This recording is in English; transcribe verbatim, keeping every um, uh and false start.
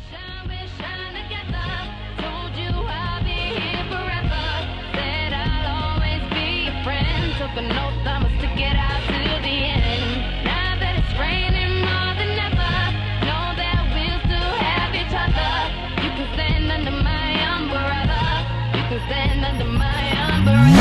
shine, we'll shine together. Told you I'll be here forever. Said I'll always be your friend. Took an oath, I'ma stick it out to the end. Now that it's raining more than ever, know that we'll still have each other. You can stand under my umbrella. You can stand under my umbrella.